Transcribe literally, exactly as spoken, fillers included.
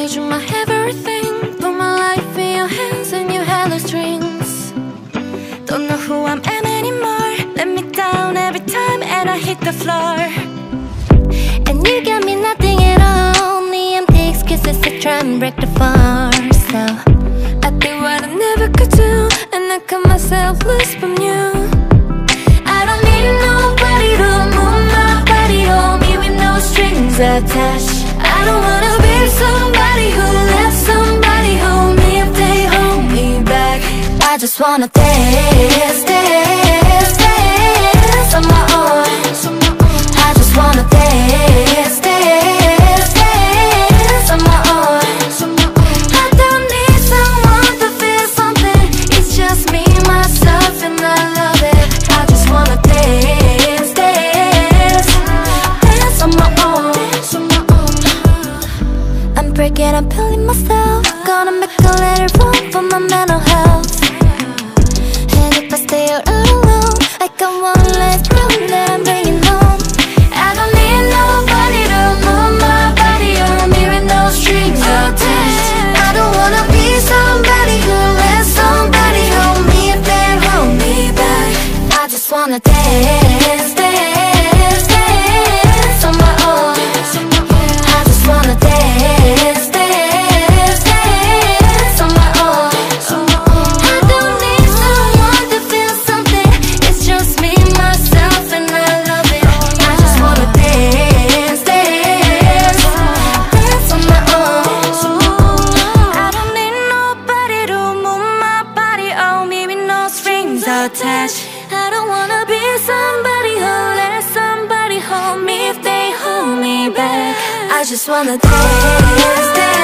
made you my everything. Put my life in your hands and you had the strings. Don't know who I am anymore. Let me down every time and I hit the floor. And you got me nothing at all. Only empty excuses to try and break the force. So I did what I never could do, and I cut myself loose from you. I don't need nobody to move my body on me with no strings attached. I don't wanna be somebody who lets somebody hold me if they hold me back. I just wanna dance, dance, dance on my own. I just wanna dance, dance, dance on my own. I don't need someone to feel something. It's just me, myself, and I love it. I just wanna dance, dance, dance on my own. I'm breaking, I'm feeling myself. Gonna make a little room for my mental health. And if I stay out alone, I got one last room that I'm bringing home. I don't need nobody to move my body on me with no strings attached. I don't wanna be somebody who lets somebody hold me if they hold me back. I just wanna dance, dance, dance on my own. I just wanna dance, dance, dance on my own. I don't need someone to feel something. It's just me, myself, and I love it. I just wanna dance, dance, dance on my own. I don't need nobody to move my body on me with no strings attached. I don't wanna be somebody who lets somebody hold me if they hold me back. I just wanna dance, dance.